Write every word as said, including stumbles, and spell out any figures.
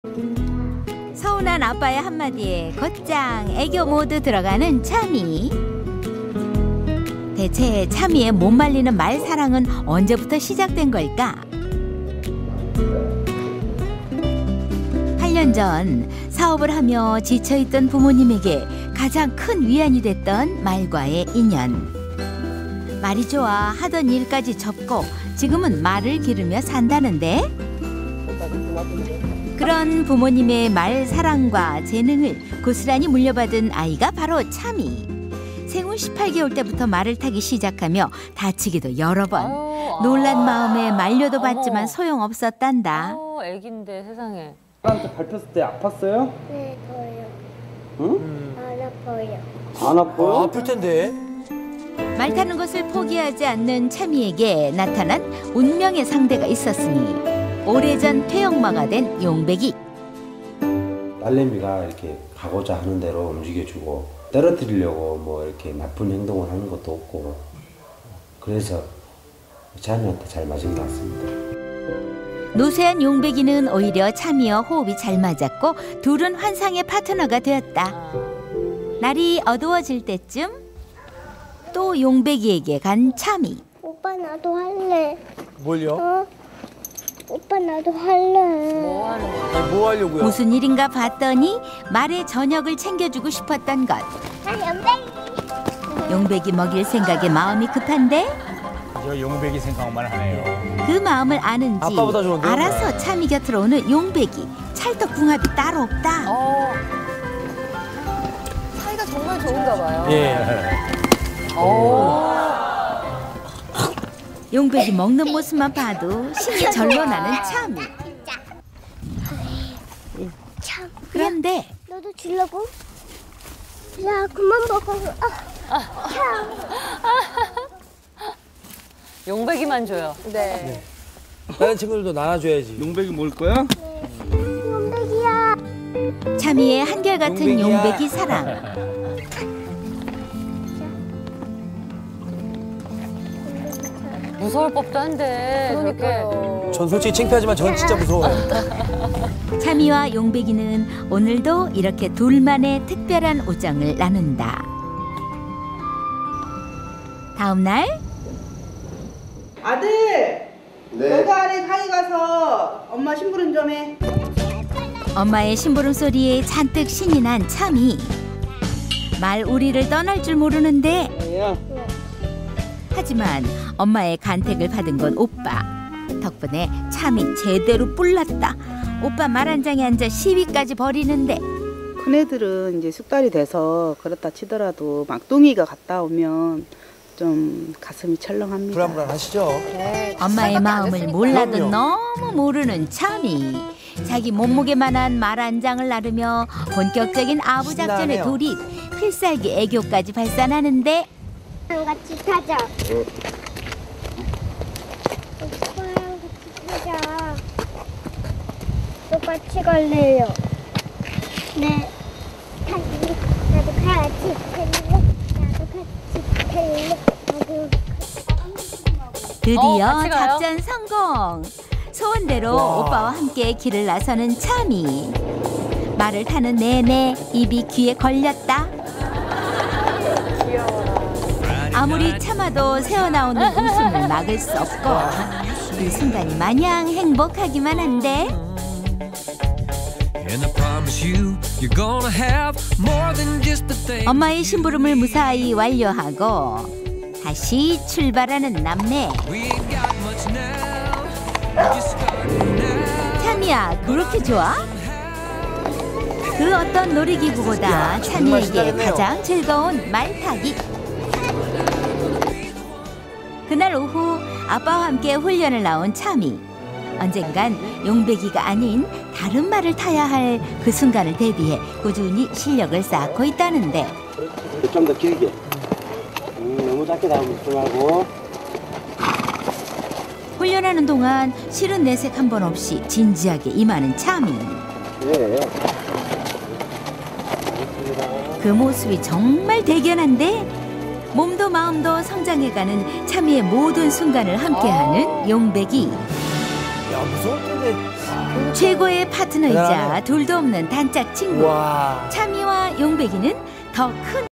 서운한 아빠의 한마디에 곧장 애교 모드 들어가는 참이. 대체 참이의 못 말리는 말 사랑은 언제부터 시작된 걸까? 팔 년 전 사업을 하며 지쳐있던 부모님에게 가장 큰 위안이 됐던 말과의 인연. 말이 좋아 하던 일까지 접고 지금은 말을 기르며 산다는데, 그런 부모님의 말 사랑과 재능을 고스란히 물려받은 아이가 바로 참이. 생후 십팔 개월 때부터 말을 타기 시작하며 다치기도 여러 번. 놀란 마음에 말려도 봤지만 소용없었단다. 어, 애긴데 세상에. 나한테 밟혔을 때 아팠어요? 네, 더요. 응? 안 아파요. 안 아파요? 아, 아플 텐데. 말 타는 것을 포기하지 않는 참이에게 나타난 운명의 상대가 있었으니 오래전 퇴역마가 된 용백이. 딸내미가 이렇게 가고자 하는 대로 움직여주고 떨어뜨리려고 뭐 이렇게 나쁜 행동을 하는 것도 없고, 그래서 자녀한테 잘 맞은 것 같습니다. 노쇠한 용백이는 오히려 참이와 호흡이 잘 맞았고 둘은 환상의 파트너가 되었다. 날이 어두워질 때쯤 또 용백이에게 간 참이. 오빠 나도 할래. 뭘요? 어? 오빠 나도 할래. 뭐 하는 거야? 아니, 뭐 하려고요? 무슨 일인가 봤더니 말의 저녁을 챙겨주고 싶었던 것. 아, 연백이. 용백이 먹일 생각에 마음이 급한데 저 용백이 생각만 하네요. 그 마음을 아는지 아빠보다 좋은데요? 알아서 참이 곁으로 오는 용백이. 찰떡궁합이 따로 없다. 어. 사이가 정말 좋은가 봐요. 예. 어. 용백이 먹는 모습만 봐도 신이 절로 나는 참이. 참. 그런데 너도 주려고? 야, 그만 먹어. 아, 참. 용백이만 줘요. 네. 다른 친구들도 나눠줘야지. 용백이 먹을 거야? 연백이야. 참이의 한결같은 용백이야. 용백이 사랑. 무서울 법도 한데 저렇게. 전 솔직히 창피하지만 전 진짜 무서워요. 참이와 용백이는 오늘도 이렇게 둘만의 특별한 우정을 나눈다. 다음 날 아들, 네. 너도 아래 강의 가서 엄마 심부름 좀 해. 엄마의 심부름 소리에 잔뜩 신이 난 참이. 말 우리를 떠날 줄 모르는데, 하지만 엄마의 간택을 받은 건 오빠. 덕분에 참이 제대로 뿔났다. 오빠 말 한 장에 앉아 시위까지 벌이는데, 큰애들은 이제 숙달이 돼서 그렇다 치더라도 막둥이가 갔다 오면 좀 가슴이 철렁합니다. 불안불안하시죠? 엄마의 마음을 몰라도 그럼요. 너무 모르는 참이. 자기 몸무게만한 말 한 장을 나르며 본격적인 아부 작전에 신나네요. 돌입. 필살기 애교까지 발산하는데, 같이 타자. 오빠랑 같이 타자. 똑같이 갈래요. 네. 탈래. 나도 같이 탈래. 나도 같이 탈래. 나도 드디어 어, 같이 가요? 작전 성공. 소원대로 와. 오빠와 함께 길을 나서는 참이. 말을 타는 내내 입이 귀에 걸렸다. 아무리 참아도 새어나오는 웃음을 막을 수 없고, 그 순간이 마냥 행복하기만 한데, 엄마의 심부름을 무사히 완료하고 다시 출발하는 남매. 참이야, 그렇게 좋아? 그 어떤 놀이기구보다 참이에게 신나겠네요. 가장 즐거운 말 타기. 그날 오후 아빠와 함께 훈련을 나온 참이. 언젠간 용백이가 아닌 다른 말을 타야 할 그 순간을 대비해 꾸준히 실력을 쌓고 있다는데, 좀 더 길게. 음, 너무 작게 나오면 말고. 훈련하는 동안 싫은 내색 한 번 없이 진지하게 임하는 참이. 예. 그 모습이 정말 대견한데, 몸도 마음도 성장해가는 참이의 모든 순간을 함께하는 용백이. 야, 무서울 텐데. 최고의 파트너이자 대단하네. 둘도 없는 단짝 친구 와. 참이와 용백이는 더 큰